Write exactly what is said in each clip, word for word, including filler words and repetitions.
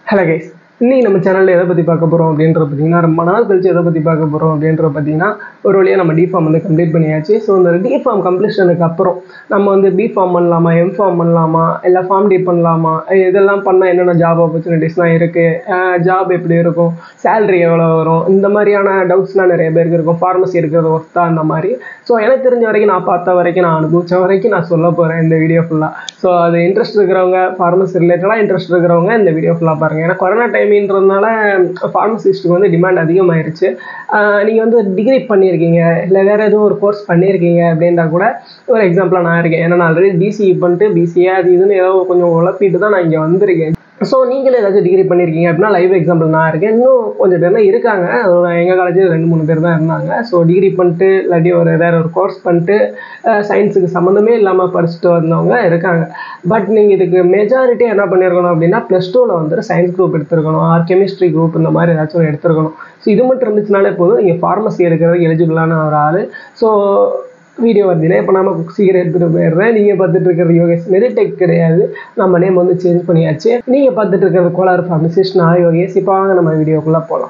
Hello guys, இன்னைக்கு நம்ம சேனல்ல எதை பத்தி பார்க்க போறோம் அப்படின்ற பார்த்தீங்கன்னா ரொம்ப நாள் கழிச்சு எதை பத்தி பார்க்க போறோம் அப்படின்ற பார்த்தீங்கன்னா ஒரு வழியா நம்ம dpharm வந்து கம்ப்ளீட் பண்ணியாச்சு. ஸோ இந்த dpharm கம்ப்ளீஷனுக்கு அப்புறம் நம்ம வந்து bpharm பண்ணலாமா, mpharm பண்ணலாமா, இல்லை pharmd பண்ணலாமா, இதெல்லாம் பண்ணால் என்னென்ன ஜாப் ஆப்பர்ச்சுனிட்டிஸ்லாம் இருக்கு, ஜாப் எப்படி இருக்கும், சேலரி எவ்வளோ வரும், இந்த மாதிரியான டவுட்ஸ்லாம் நிறைய பேருக்கு இருக்கும். ஃபார்மசி இருக்கிறது ஒர்த்தா அந்த மாதிரி. ஸோ எனக்கு தெரிஞ்ச வரைக்கும் நான் பார்த்த வரைக்கும் நான் அனுபவிச்ச வரைக்கும் நான் சொல்ல போகிறேன் இந்த வீடியோ ஃபுல்லாக. ஸோ அது இன்ட்ரெஸ்ட் இருக்கிறவங்க, ஃபார்மசி ரிலேட்டடாக இன்ட்ரெஸ்ட் இருக்கிறவங்க இந்த வீடியோ ஃபுல்லாக பாருங்கள். ஏன்னா கொரோனா டைம்ன்றதுனால ஃபார்மசிஸ்ட்டுக்கு வந்து டிமாண்ட் அதிகமாகிருச்சு. நீங்கள் வந்து டிகிரி பண்ணியிருக்கீங்க, இல்லை வேறு எதுவும் ஒரு கோர்ஸ் பண்ணியிருக்கீங்க அப்படின்றா கூட ஒரு எக்ஸாம்பிளாக நான் இருக்கேன். ஏன்னா நான் ஆல்ரெடி பிசிஇ பண்ணிட்டு பிசிஏ அது இதுன்னு ஏதோ கொஞ்சம் உழப்பிட்டு தான் நான் இங்கே வந்திருக்கேன். ஸோ நீங்களே ஏதாச்சும் டிகிரி பண்ணியிருக்கீங்க அப்படின்னா லைவ் எக்ஸாம்பிள் நான் இருக்கேன். இன்னும் கொஞ்சம் பேர் தான் இருக்காங்க. எங்கள் காலேஜில் ரெண்டு மூணு பேர் தான் இருந்தாங்க. ஸோ டிகிரி பண்ணிட்டு இல்லாட்டி ஒரு வேறு ஒரு கோர்ஸ் பண்ணிட்டு சயின்ஸுக்கு சம்மந்தமே இல்லாமல் படிச்சுட்டு வந்தவங்க இருக்காங்க. பட் நீங்கள் இதுக்கு மெஜாரிட்டி என்ன பண்ணியிருக்கணும் அப்படின்னா ப்ளஸ் டூவில் வந்துட்டு சயின்ஸ் குரூப் எடுத்துருக்கணும், ஆர் கெமிஸ்ட்ரி குரூப் இந்த மாதிரி ஏதாச்சும் ஒரு எடுத்துருக்கணும். ஸோ இது மட்டும் இருந்துச்சுனாலே போதும், நீங்கள் ஃபார்மசி எடுக்கிறதுக்கு எலிஜிபிளான ஒரு ஆள். ஸோ வீடியோ டிலே பண்ணாமல் சீக்கிரம் எடுத்துகிட்டு போயிடுறேன். நீங்கள் பார்த்துட்டு இருக்கிறது யோகேஷ் மெரிடெக் கிடையாது, நம்ம நேம் வந்து சேஞ்ச் பண்ணியாச்சு. நீங்கள் பார்த்துட்டு இருக்கிறது கோலார் ஃபார்மசிஸ்ட், நான் யோகேஷ். இப்போ வாங்க நம்ம வீடியோக்குள்ளே போகலாம்.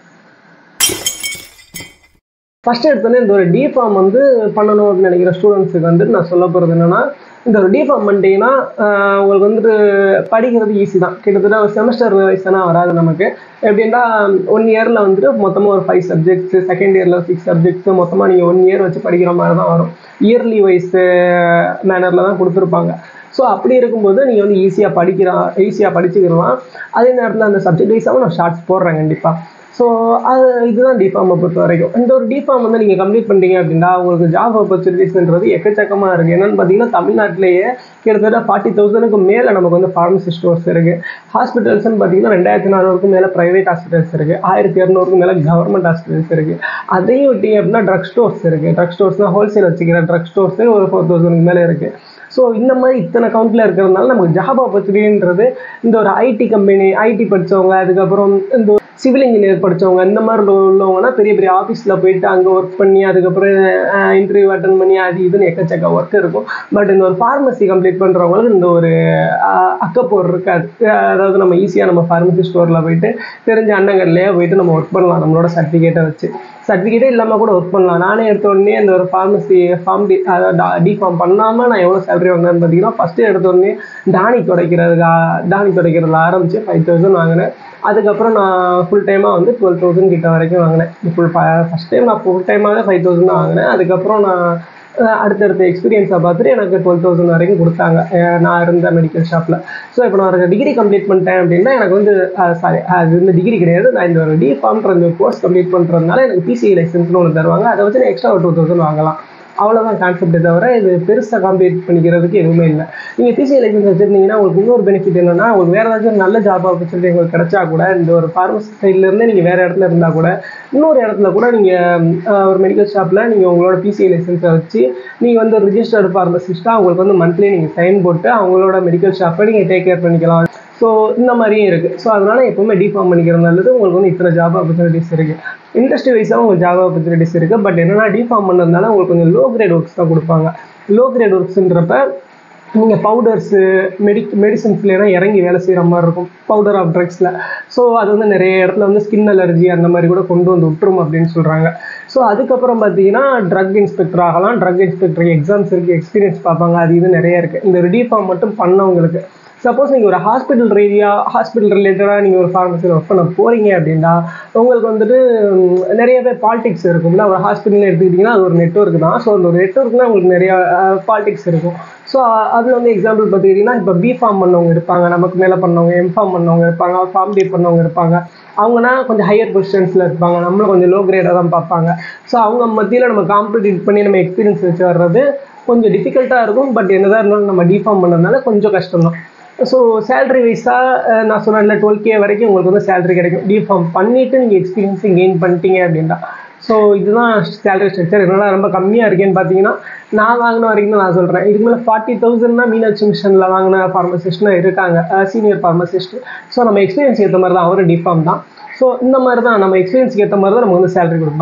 ஃபஸ்ட்டு எடுத்தோன்னே இந்த ஒரு dpharm வந்து பண்ணணும் அப்படின்னு நினைக்கிற ஸ்டூடெண்ட்ஸுக்கு வந்து நான் சொல்ல போகிறது என்னென்னா, இந்த ஒரு dpharm பண்ணிட்டீங்கன்னா உங்களுக்கு வந்துட்டு படிக்கிறது ஈஸி தான். கிட்டத்தட்ட ஒரு செமஸ்டர் வைஸ்னா வராது நமக்கு. எப்படின்னா ஒன் இயரில் வந்துட்டு மொத்தமாக ஒரு ஃபைவ் சப்ஜெக்ட்ஸு, செகண்ட் இயரில் சிக்ஸ் சப்ஜெக்ட்ஸு, மொத்தமாக நீங்கள் ஒன் இயர் வச்சு படிக்கிற மாதிரி தான் வரும். இயர்லி வைஸ் மேனரில் தான் கொடுத்துருப்பாங்க. ஸோ அப்படி இருக்கும்போது நீங்கள் வந்து ஈஸியாக படிக்கலாம், ஈஸியாக படிச்சுக்கலாம். அதே நேரத்தில் அந்த சப்ஜெக்ட் வைஸாகவும் நான் ஷார்ட்ஸ் போடுறேன் கண்டிப்பாக. ஸோ அது இதுதான் dpharm பொறுத்த வரைக்கும். இந்த ஒரு dpharm வந்து நீங்கள் கம்ப்ளீட் பண்ணிட்டீங்க அப்படின்னா உங்களுக்கு ஜாப் ஆப்பர்ச்சுனிட்டிஸ்ன்றது எக்கச்சக்கமாக இருக்குது. என்னென்னு பார்த்தீங்கன்னா தமிழ்நாட்டிலேயே கிட்டத்தட்ட ஃபார்ட்டி தௌசண்ட்க்கு மேலே நமக்கு வந்து ஃபார்மசி ஸ்டோர்ஸ் இருக்குது. ஹாஸ்பிட்டல்ஸ்ன்னு பார்த்தீங்கன்னா ரெண்டாயிரத்தி நானூறுக்கும் மேலே ப்ரைவேட் ஹாஸ்பிட்டல்ஸ் இருக்குது, ஆயிரத்தி இரநூறுக்கும் மேலே கவர்மெண்ட் ஹாஸ்பிட்டல்ஸ் இருக்குது. அதையும் விட்டீங்க அப்படின்னா ட்ரக் ஸ்டோர்ஸ் இருக்குது. ட்ரக் ஸ்டோர்ஸ்னால் ஹோல்சேல் வச்சுக்கிற ட்ரக் ஸ்டோர்ஸே ஒரு ஃபோர் தௌசண்ட்க்கு மேலே இருக்குது. ஸோ இந்த மாதிரி இத்தனை கவுண்டில் இருக்கிறதுனால நமக்கு ஜாப் ஆப்பர்ச்சுனிட்டின்றது இந்த ஒரு ஐடி கம்பெனி, ஐடி படித்தவங்க, அதுக்கப்புறம் இந்த சிவில் இன்ஜினியர் படித்தவங்க, இந்த மாதிரி உள்ளவங்கன்னா பெரிய பெரிய ஆஃபீஸில் போயிட்டு அங்கே ஒர்க் பண்ணி அதுக்கப்புறம் இன்டர்வியூ அட்டன் பண்ணி அது இதுன்னு எக்கச்சக்க ஒர்க் இருக்கும். பட் இந்த ஒரு ஃபார்மசி கம்ப்ளீட் பண்ணுறவங்களுக்கு இந்த ஒரு அக்கப்போர் இருக்காது. அதாவது நம்ம ஈஸியாக நம்ம ஃபார்மசி ஸ்டோரில் போயிட்டு தெரிஞ்ச அண்ணங்கள்லேயே போயிட்டு நம்ம ஒர்க் பண்ணலாம் நம்மளோட சர்டிஃபிகேட்டை வச்சு. சர்டிஃபிகேட்டே இல்லாமல் கூட ஒர்க் பண்ணலாம். நானே எடுத்த உடனே இந்த ஒரு ஃபார்மசி ஃபார்ம் டி dpharm பண்ணாமல் நான் எவ்வளோ சேலரி வாங்கினேன்னு பார்த்தீங்கன்னா, ஃபஸ்ட்டு எடுத்த உடனே டானி துடைக்கிறதுக்கு டானி துடைக்கிறதுல ஆரம்பித்து ஃபைவ் தௌசண்ட் வாங்கினேன். அதுக்கப்புறம் நான் ஃபுல் டைமாக வந்து டுவெல் தௌசண்ட் கிட்ட வரைக்கும் வாங்கினேன். ஃபுல் ஃபஸ்ட் டைம் நான் ஃபுல் டைமாகவே ஃபைவ் தௌசண்ட் தான் வாங்கினேன். அதுக்கப்புறம் நான் அடுத்தடுத்த எக்ஸ்பீரியன்ஸை பார்த்துட்டு எனக்கு டுவெல் தௌசண்ட் வரைக்கும் கொடுத்தாங்க நான் இருந்த மெடிக்கல் ஷாப்பில். ஸோ இப்போ நான் ஒரு டிகிரி கம்ப்ளீட் பண்ணிட்டேன் அப்படின்னா எனக்கு வந்து சாரி அது இந்த டிகிரி கிடையாது, நான் இந்த ஒரு dpharmன்ற இந்த கோர்ஸ் கம்ப்ளீட் பண்ணுறதுனால எனக்கு பிசிஇ லைசன்ஸ்னு ஒன்று தருவாங்க. அதை வச்சு நான் எக்ஸ்ட்ரா ஒரு டூ தௌசண்ட் வாங்கலாம். அவ்வளோதான் கான்செப்டே தவிர இது பெருசாக கம்ப்ளீட் பண்ணிக்கிறதுக்கு எதுவுமே இல்லை. நீங்கள் பிசிஇ லைசன்ஸ் வச்சுருந்தீங்கன்னா உங்களுக்கு இன்னொரு பெனிஃபிட் என்னென்னா, உங்களுக்கு வேறு ஏதாச்சும் நல்ல ஜாப் ஆப்பர்ச்சுனிட்டி உங்களுக்கு கிடைச்சா கூட இந்த ஒரு ஃபார்மசி சைட்லேருந்து நீங்கள் வேறு இடத்துல இருந்தால் கூட இன்னொரு இடத்துல கூட நீங்கள் ஒரு மெடிக்கல் ஷாப்பில் நீங்கள் உங்களோட பிசிஇ லைசன்ஸை வச்சு நீங்கள் வந்து ரிஜிஸ்டர்டு ஃபார்மசிஸ்ட்டாக உங்களுக்கு வந்து மந்த்லி நீங்கள் சைன் போட்டு அவங்களோட மெடிக்கல் ஷாப்பை நீங்கள் டேக் கேர் பண்ணிக்கலாம். ஸோ இந்த மாதிரியும் இருக்குது. ஸோ அதனால் எப்போவுமே dpharm பண்ணிக்கிறது நல்லது. உங்களுக்கு வந்து இத்தனை ஜாப் ஆப்பர்ச்சுனிட்டிஸ் இருக்குது. இண்டஸ்ட்ரி வைஸாகவும் உங்களுக்கு ஜாப் ஆப்பர்ச்சுனிட்டிஸ் இருக்குது. பட் என்னென்னா dpharm பண்ணுறதுனால உங்களுக்கு கொஞ்சம் லோ கிரேட் ஒர்க்ஸ் தான் கொடுப்பாங்க. லோ கிரேட் ஒர்க்ஸுன்றப்ப நீங்கள் பவுடர்ஸு மெடி மெடிசன்ஸ்லாம் இறங்கி வேலை செய்கிற மாதிரி இருக்கும், பவுடர் ஆஃப் ட்ரக்ஸில். ஸோ அது வந்து நிறைய இடத்துல வந்து ஸ்கின் அலர்ஜி அந்த மாதிரி கூட கொண்டு வந்து விட்டுரும் அப்படின்னு சொல்கிறாங்க. ஸோ அதுக்கப்புறம் பார்த்தீங்கன்னா ட்ரக் இன்ஸ்பெக்டர் ஆகலாம். ட்ரக் இன்ஸ்பெக்டருக்கு எக்ஸாம்ஸ் இருக்குது, எக்ஸ்பீரியன்ஸ் பார்ப்பாங்க, அது இது நிறைய இருக்குது இந்த ஒரு dpharm மட்டும் பண்ணவங்களுக்கு. சப்போஸ் நீங்கள் ஒரு ஹாஸ்பிட்டல் ரீதியாக ஹாஸ்பிட்டல் ரிலேட்டடாக நீங்கள் ஒரு ஃபார்மசியில் ஒர்க் பண்ண போகிறீங்க அப்படின்னா உங்களுக்கு வந்துட்டு நிறைய பேர் பாலிடிக்ஸ் இருக்கும்ல. ஒரு ஹாஸ்பிட்டல்னு எடுத்துக்கிட்டிங்கன்னா அது ஒரு நெட்வொர்க் தான். ஸோ அந்த ஒரு நெட்வொர்க்னால் உங்களுக்கு நிறையா பாலிடிக்ஸ் இருக்கும். ஸோ அதில் வந்து எக்ஸாம்பிள் பார்த்துக்கிட்டிங்கன்னா இப்போ bpharm பண்ணவங்க இருப்பாங்க, நமக்கு மேலே பண்ணவங்க mpharm பண்ணவங்க இருப்பாங்க, pharmd பண்ணவங்க இருப்பாங்க. அவங்கன்னா கொஞ்சம் ஹையர் பொசிஷன்ஸில் இருப்பாங்க, நம்மளும் கொஞ்சம் லோ கிரேடாக தான் பார்ப்பாங்க. ஸோ அவங்க மத்தியில் நம்ம காம்படிட் பண்ணி நம்ம எக்ஸ்பீரியன்ஸ் வச்சு வர்றது கொஞ்சம் டிஃபிகல்ட்டாக இருக்கும். பட் என்னதான் இருந்தாலும் நம்ம dpharm பண்ணதுனால கொஞ்சம் கஷ்டம் தான். ஸோ சேலரி வைஸாக நான் சொன்னேன்ல டுவெல் கே வரைக்கும் உங்களுக்கு வந்து சேலரி கிடைக்கும் dpharm பண்ணிவிட்டு நீங்கள் எக்ஸ்பீரியன்ஸும் கெயின் பண்ணிட்டீங்க அப்படின்னா. ஸோ இதுதான் சேலரி ஸ்ட்ரக்சர். என்னென்னா ரொம்ப கம்மியாக இருக்கேன்னு பார்த்தீங்கன்னா நான் வாங்கின வரைக்கும் தான் நான் சொல்கிறேன். இதுக்கு மேலே ஃபார்ட்டி தௌசண்ட்னா மீனாட்சி மிஷனில் வாங்கின ஃபார்மசிஸ்ட்னா இருக்காங்க, சீனியர் ஃபார்மசிஸ்ட். ஸோ நம்ம எக்ஸ்பீரியன்ஸ் ஏற்ற மாதிரி தான் அவர் dpharm தான். ஸோ இந்த மாதிரி தான் நம்ம எக்ஸ்பீரியன்ஸ்க்கு ஏற்ற மாதிரி தான் நம்ம வந்து சேலரி கொடுப்பாங்க.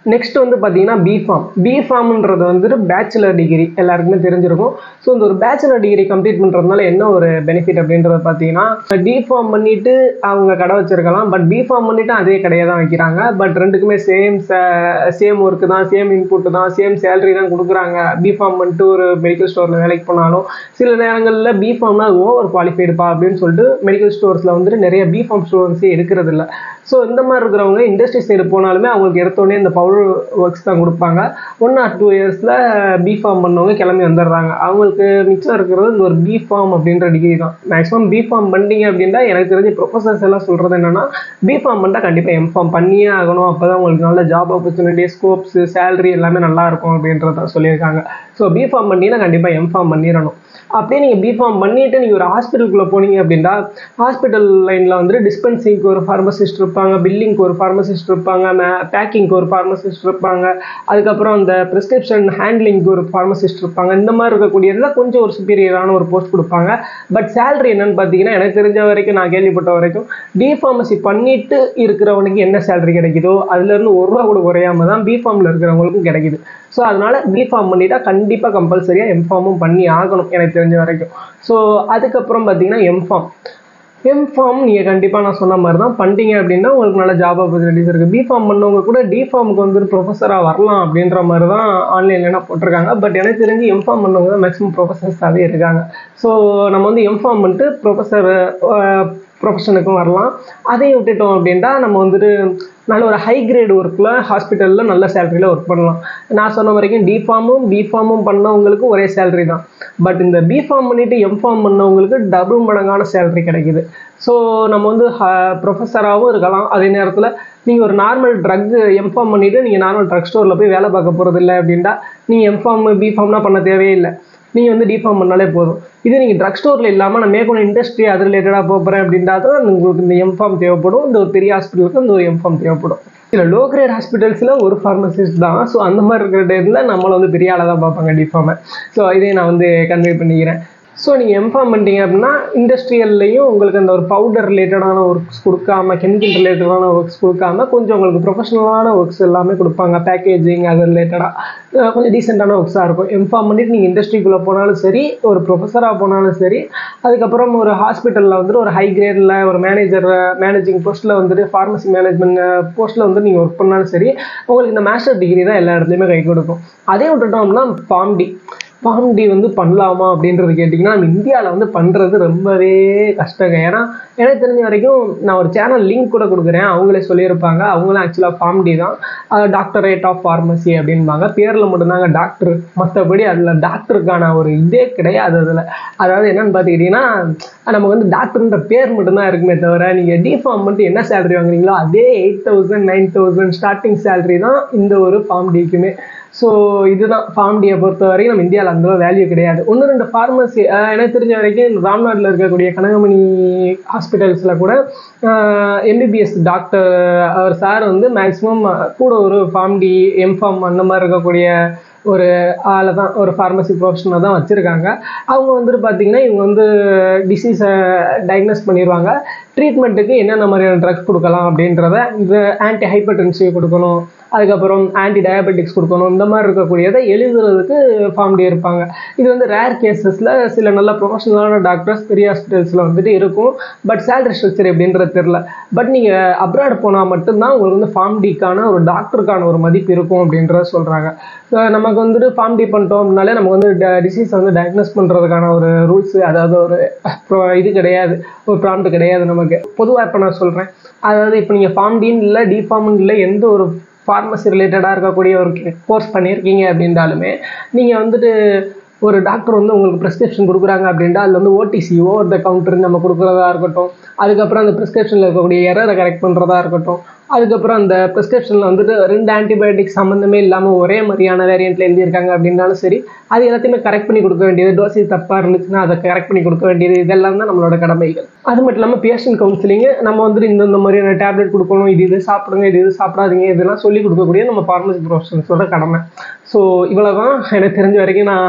நெக்ஸ்ட் வந்து பார்த்தீங்கன்னா பிஃபார்ம். பிஃபார்ம்ன்றது வந்துட்டு பேச்சுலர் டிகிரி எல்லாருக்குமே தெரிஞ்சிருக்கும். ஸோ இந்த ஒரு பேச்சுலர் டிகிரி கம்ப்ளீட் பண்ணுறதுனால என்ன ஒரு பெனிஃபிட் அப்படின்றத பார்த்தீங்கன்னா, டிஃபார்ம் பண்ணிட்டு அவங்க கடை வச்சிருக்கலாம். பட் பிஃபார்ம் பண்ணிட்டு அதே கடையை தான் வைக்கிறாங்க. பட் ரெண்டுக்குமே சேம் சேம் ஒர்க்கு தான், சேம் இன்புட் தான், சேம் சேலரி தான் கொடுக்குறாங்க. பிஃபார்ம் பண்ணிட்டு ஒரு மெடிக்கல் ஸ்டோரில் வேலைக்கு போனாலும் சில நேரங்களில் பிஃபார்ம்னா ஓவர் குவாலிஃபைடுப்பா அப்படின்னு சொல்லிட்டு மெடிக்கல் ஸ்டோர்ஸில் வந்துட்டு நிறைய பிஃபார்ம் ஸ்டூடெண்ட்ஸே எடுக்கிறது இல்லை. ஸோ இந்த மாதிரி இருக்கிறவங்க இண்டஸ்ட்ரி சைடு போனாலுமே அவங்களுக்கு எடுத்தோடனே இந்த பவுடர் ஒர்க்ஸ் தான் கொடுப்பாங்க. ஒன் ஆர் டூ இயர்ஸில் பிஃபார்ம் பண்ணவங்க கிளம்பி வந்துடுறாங்க. அவங்களுக்கு மிச்சம் இருக்கிறது இந்த ஒரு பிஃபார்ம் அப்படின்ற டிகிரி தான். மேக்ஸிமம் பிஃபார்ம் பண்ணிட்டீங்க அப்படின்னா எனக்கு தெரிஞ்ச ப்ரொஃபஸர்ஸ் எல்லாம் சொல்கிறது என்னன்னா, பிஃபார்ம் பண்ணிட்டால் கண்டிப்பாக எம்ஃபார்ம் பண்ணியே ஆகணும். அப்போ தான் உங்களுக்கு நல்ல ஜாப் ஆப்பர்ச்சுனிட்டி, ஸ்கோப்ஸ், சேலரி எல்லாமே நல்லா இருக்கும் அப்படின்றத சொல்லியிருக்காங்க. ஸோ பிஃபார்ம் பண்ணிங்கன்னா கண்டிப்பாக எம்ஃபார்ம் பண்ணிடணும். அப்படியே நீங்கள் பிஃபார்ம் பண்ணிவிட்டு நீங்கள் ஒரு ஹாஸ்பிட்டலுக்குள்ளே போனீங்க அப்படின்னா, ஹாஸ்பிட்டல் லைனில் வந்துட்டு டிஸ்பென்சிங்க்கு ஒரு ஃபார்மசிஸ்ட் இருப்பாங்க, பில்லிங்க்கு ஒரு ஃபார்மசிஸ்ட் இருப்பாங்க, மே பேக்கிங்க்கு ஒரு ஃபார்மசிஸ்ட் இருப்பாங்க, அதுக்கப்புறம் அந்த ப்ரிஸ்கிரிப்ஷன் ஹேண்ட்லிங்க்கு ஒரு ஃபார்மசிஸ்ட் இருப்பாங்க. இந்த மாதிரி இருக்கக்கூடியதில் கொஞ்சம் ஒரு சுப்பீரியரான ஒரு போஸ்ட் கொடுப்பாங்க. பட் சேலரி என்னன்னு பார்த்தீங்கன்னா, எனக்கு தெரிஞ்ச வரைக்கும், நான் கேள்விப்பட்ட வரைக்கும், டிஃபார்மசி பண்ணிட்டு இருக்கிறவனுக்கு என்ன சேலரி கிடைக்குதோ அதுலேருந்து ஒரு ரூபா கூட குறையாம தான் பிஃபார்மில் இருக்கிறவங்களுக்கும் கிடைக்குது. ஸோ அதனால் பிஃபார்ம் பண்ணிட்டா கண்டிப்பாக கம்பல்சரியாக எம்ஃபார்மும் பண்ணி ஆகணும் எனக்கு தெரிஞ்ச வரைக்கும். ஸோ அதுக்கப்புறம் பார்த்தீங்கன்னா எம்ஃபார்ம். எம்ஃபார்ம் நீங்கள் கண்டிப்பாக நான் சொன்ன மாதிரி தான் பண்ணிட்டீங்க அப்படின்னா உங்களுக்கு நல்ல ஜாப் ஆப்பர்ச்சுனிட்டிஸ் இருக்குது. பிஃபார்ம் பண்ணவங்க கூட டிஃபார்முக்கு வந்துட்டு ப்ரொஃபஸராக வரலாம் அப்படின்ற மாதிரி தான் ஆன்லைனில் போட்டிருக்காங்க. பட் எனக்கு தெரிஞ்சு எம்ஃபார்ம் பண்ணவங்க தான் மேக்ஸிமம் ப்ரொஃபஸர்ஸாகவே இருக்காங்க. ஸோ நம்ம வந்து எம்ஃபார்ம் பண்ணிட்டு ப்ரொஃபஸர் ப்ரொஃபஷனுக்கும் வரலாம். அதையும் விட்டுட்டோம் அப்படின்ட்டா நம்ம வந்துட்டு நல்ல ஒரு ஹை கிரேட் ஒர்க்கில் ஹாஸ்பிட்டலில் நல்ல சேலரியில் ஒர்க் பண்ணலாம். நான் சொன்ன வரைக்கும் டிஃபார்மும் பிஃபார்மும் பண்ணவங்களுக்கு ஒரே சேலரி தான். பட் இந்த பிஃபார்ம் பண்ணிவிட்டு எம்ஃபார்ம் பண்ணவங்களுக்கு டபுள் மடங்கான சேலரி கிடைக்குது. ஸோ நம்ம வந்து ப்ரொஃபஸராகவும் இருக்கலாம். அதே நேரத்தில் நீங்கள் ஒரு நார்மல் ட்ரக் எம்ஃபார்ம் பண்ணிவிட்டு நீங்கள் நார்மல் ட்ரக் ஸ்டோரில் போய் வேலை பார்க்க போகிறது இல்லை அப்படின்ட்டா நீங்கள் எம்ஃபார்ம் பிஃபார்ம்லாம் பண்ண தேவையே இல்லை. நீங்கள் வந்து டிஃபார்ம் பண்ணாலே போதும். இதே நீங்கள் ட்ரக் ஸ்டோரில் இல்லாமல் நான் மேற்கொண்டு இண்டஸ்ட்ரி அது ரிலேட்டடாக போகிறேன் அப்படின்றா தான் உங்களுக்கு இந்த எம்ஃபார்ம் தேவைப்படும். இந்த ஒரு பெரிய ஹாஸ்பிட்டலுக்கு இந்த ஒரு எம்ஃபார்ம் தேவைப்படும். இல்லை லோ கிரேட் ஹாஸ்பிட்டல்ஸில் ஒரு ஃபார்மசிஸ்ட் தான். ஸோ அந்த மாதிரி இருக்கிற டைமில் நம்மளை வந்து பெரிய ஆளாக தான் பார்ப்பாங்க டிஃபார்மை. ஸோ இதே நான் வந்து கன்வே பண்ணிக்கிறேன். ஸோ நீங்கள் எம்ஃபார்ம் பண்ணிட்டீங்க அப்படின்னா இண்டஸ்ட்ரியல்லையும் உங்களுக்கு அந்த ஒரு பவுடர் ரிலேட்டடான ஒர்க்ஸ் கொடுக்காம, கெமிக்கல் ரிலேட்டடான ஒர்க்ஸ் கொடுக்காம கொஞ்சம் உங்களுக்கு ப்ரொஃபஷனலான ஒர்க்ஸ் எல்லாமே கொடுப்பாங்க. பேக்கேஜிங் அது ரிலேட்டடாக கொஞ்சம் டீசெண்டான ஒர்க்ஸாக இருக்கும். எம்ஃபார்ம் பண்ணிட்டு நீங்கள் இண்டஸ்ட்ரிக்குள்ளே போனாலும் சரி, ஒரு ப்ரொஃபஸராக போனாலும் சரி, அதுக்கப்புறம் ஒரு ஹாஸ்பிட்டலில் வந்துட்டு ஒரு ஹை கிரேடில் ஒரு மேனேஜர் மேனேஜிங் போஸ்ட்டில் வந்துட்டு ஃபார்மசி மேனேஜ்மெண்ட் போஸ்ட்டில் வந்து நீங்கள் ஒர்க் பண்ணாலும் சரி, உங்களுக்கு இந்த மாஸ்டர் டிகிரி தான் எல்லா இடத்துலையுமே கை கொடுக்கும். அதே விட்டுட்டோம் அப்படின்னா ஃபார்ம்டி ஃபார்ம்டி வந்து பண்ணலாமா அப்படின்றது கேட்டிங்கன்னா, நம்ம இந்தியாவில் வந்து பண்ணுறது ரொம்பவே கஷ்டங்க. ஏன்னா எனக்கு தெரிஞ்ச வரைக்கும் நான் ஒரு சேனல் லிங்க் கூட கொடுக்குறேன், அவங்களே சொல்லியிருப்பாங்க. அவங்களும் ஆக்சுவலாக ஃபார்ம்டி தான், டாக்டரேட் ஆஃப் ஃபார்மசி அப்படின்பாங்க. பேரில் மட்டும்தாங்க டாக்டர், மற்றபடி அதில் டாக்டருக்கான ஒரு இதே கிடையாது. அதில் அதாவது என்னென்னு பார்த்துக்கிட்டிங்கன்னா, நமக்கு வந்து டாக்டர்ன்ற பேர் மட்டும்தான் இருக்குமே தவிர நீங்கள் டிஃபார்ம் பண்ணிட்டு என்ன சேலரி வாங்குறீங்களோ அதே eight thousand nine thousand starting salary தான் இந்த ஒரு ஃபார்ம்டிக்குமே. ஸோ இதுதான் ஃபார்ம்டியை பொறுத்த வரைக்கும் நம்ம இந்தியாவில் அந்த வேல்யூ கிடையாது. ஒன்று ரெண்டு ஃபார்மசி எனக்கு தெரிஞ்ச வரைக்கும் ராம்நாட்டில் இருக்கக்கூடிய கனகமணி ஹாஸ்பிட்டல்ஸில் கூட எம்பிபிஎஸ் டாக்டர் அவர் சார் வந்து மேக்ஸிமம் கூட ஒரு ஃபார்ம்டி எம்ஃபார்ம் அந்த மாதிரி இருக்கக்கூடிய ஒரு ஆளை தான், ஒரு ஃபார்மசி ப்ரொஃபஷனை தான் வச்சுருக்காங்க. அவங்க வந்துட்டு பார்த்திங்கன்னா இவங்க வந்து டிசீஸை டயக்னோஸ் பண்ணிடுவாங்க. ட்ரீட்மெண்ட்டுக்கு என்னென்ன மாதிரியான ட்ரக்ஸ் கொடுக்கலாம் அப்படின்றத, இந்த ஆன்டி ஹைப்பர்டென்சிவ் கொடுக்கணும், அதுக்கப்புறம் ஆன்டி டயபெட்டிக்ஸ் கொடுக்கணும், இந்த மாதிரி இருக்கக்கூடியதை எழுதுறதுக்கு ஃபார்ம்டி இருப்பாங்க. இது வந்து ரேர் கேசஸில் சில நல்ல ப்ரொஃபஷனலான டாக்டர்ஸ் பெரிய ஹாஸ்பிட்டல்ஸில் வந்துட்டு இருக்கும். பட் சேலரி ஸ்ட்ரக்சர் எப்படின்றது தெரில. பட் நீங்கள் அப்ராட் போனால் மட்டும்தான் உங்களுக்கு வந்து ஃபார்ம்டிக்கான ஒரு டாக்டருக்கான ஒரு மதிப்பு இருக்கும் அப்படின்றத சொல்கிறாங்க. நமக்கு வந்துட்டு ஃபார்ம்டி பண்ணிட்டோம் அப்படின்னாலே நமக்கு வந்து டிசீஸ் வந்து டயக்னோஸ் பண்ணுறதுக்கான ஒரு ரூல்ஸு, அதாவது ஒரு இது கிடையாது, ஒரு ப்ராம்ப்ட் கிடையாது நமக்கு. பொதுவாக இப்போ நான் சொல்கிறேன், அதாவது இப்போ நீங்கள் ஃபார்ம்டின்னு இல்லை டிஃபார்ம்னு இல்லை எந்த ஒரு ஃபார்மசி ரிலேட்டடாக இருக்கக்கூடிய ஒரு கோர்ஸ் பண்ணியிருக்கீங்க அப்படின்றாலுமே நீங்கள் வந்துட்டு ஒரு டாக்டர் வந்து உங்களுக்கு ப்ரிஸ்கிரிப்ஷன் கொடுக்குறாங்க அப்படின்ட்டு அதில் வந்து ஓடிசி ஓவர் த கவுண்டர் நம்ம கொடுக்குறதா இருக்கட்டும், அதுக்கப்புறம் அந்த ப்ரிஸ்கிரிப்ஷனில் இருக்கக்கூடிய எரரை கரெக்ட் பண்ணுறதா இருக்கட்டும், அதுக்கப்புறம் அந்த ப்ரிஸ்கிரிப்ஷனில் வந்துட்டு ரெண்டு ஆன்டிபயோட்டிக் சம்மந்தமே இல்லாமல் ஒரே மாதிரியான வேரியண்ட்டில் எழுதியிருக்காங்க அப்படின்னாலும் சரி, அது எல்லாத்தையுமே கரெக்ட் பண்ணி கொடுக்க வேண்டியது, டோசேஜ் தப்பாக இருந்துச்சுன்னா அதை கரெக்ட் பண்ணி கொடுக்க வேண்டியது, இதெல்லாம் தான் நம்மளோட கடமைகள். அது மட்டும் இல்லாமல் பேஷண்ட் கவுன்சிலிங்கு நம்ம வந்துட்டு இந்த மாதிரியான டேப்லெட் கொடுக்கணும், இது இது சாப்பிடுங்க, இது இது சாப்பிடாதீங்க, இதெல்லாம் சொல்லி கொடுக்கக்கூடிய நம்ம ஃபார்மசி ப்ரொஃபஷனல்ஸோட கடமை. ஸோ இவ்வளோ தான் எனக்கு தெரிஞ்ச வரைக்கும் நான்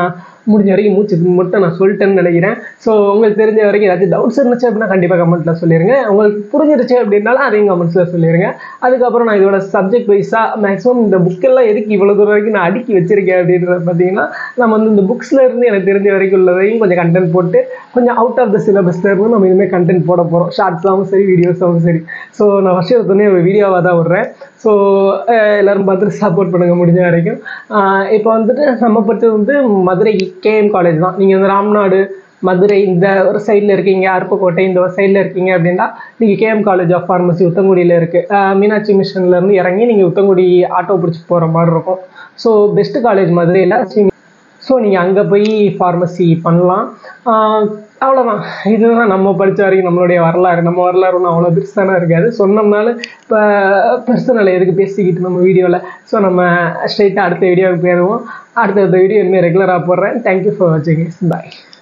முடிஞ்ச வரைக்கும் மூச்சு மட்டும் நான் சொல்லிட்டேன்னு நினைக்கிறேன். ஸோ உங்களுக்கு தெரிஞ்ச வரைக்கும் ஏதாச்சும் டவுட்ஸ் இருந்துச்சு அப்படின்னா கண்டிப்பாக கமெண்ட்டில் சொல்லிடுங்க. உங்களுக்கு புரிஞ்சிருச்சு அப்படின்னாலும் அதையும் கமெண்ட்ஸில் சொல்லிடுங்க. அதுக்கப்புறம் நான் இதோட சப்ஜெக்ட் வைஸாக மேக்ஸிமம் இந்த புக்கெல்லாம் எதுக்கு இவ்வளோ தூரம் வரைக்கும் நான் அடுக்கி வச்சிருக்கேன் அப்படின்றது பார்த்தீங்கன்னா, நம்ம வந்து இந்த புக்ஸில் இருந்து எனக்கு தெரிஞ்ச வரைக்கும் உள்ளதையும் கொஞ்சம் கண்டென்ட் போட்டு கொஞ்சம் அவுட் ஆஃப் த சிலபஸில் இருந்து நம்ம இதுமாதிரி கண்டென்ட் போட போகிறோம். ஷார்ட்ஸாகவும் சரி, வீடியோஸாகவும் சரி. ஸோ நான் ஃபஸ்ட்டு எடுத்தோடனே ஒரு வீடியோவாக தான் விட்றேன். ஸோ எல்லோரும் பார்த்துட்டு சப்போர்ட் பண்ணுங்கள் முடிஞ்ச வரைக்கும். இப்போ வந்துட்டு நம்ம பற்றி வந்து மதுரை கேஎம் காலேஜ் தான். நீங்கள் வந்து ராம்நாடு, மதுரை இந்த ஒரு சைடில் இருக்கீங்க, அருப்புக்கோட்டை இந்த ஒரு சைடில் இருக்கீங்க அப்படின்னா நீங்கள் கேஎம் காலேஜ் ஆஃப் ஃபார்மசி உத்தங்குடியில் இருக்குது. மீனாட்சி மிஷன்லேருந்து இறங்கி நீங்கள் உத்தங்குடி ஆட்டோ பிடிச்சி போகிற மாதிரி இருக்கும். ஸோ பெஸ்ட்டு காலேஜ் மதுரையில். ஸோ நீங்கள் அங்கே போய் ஃபார்மசி பண்ணலாம். அவ்வளோதான். இதுதான் நம்ம படித்த வரைக்கும் நம்மளுடைய வரலாறு. நம்ம வரலாறு ஒன்றும் அவ்வளோ பெருசான இருக்காது. சொன்னோம்னாலும் இப்போ பர்சனல் எதுக்கு பேசிக்கிட்டு நம்ம வீடியோவில். ஸோ நம்ம ஸ்ட்ரைட்டாக அடுத்த வீடியோவுக்கு போயிடுவோம். அடுத்த வீடியோ இனிமேல் ரெகுலராக போடுறேன். தேங்க்யூ ஃபார் வாட்சிங். பாய்.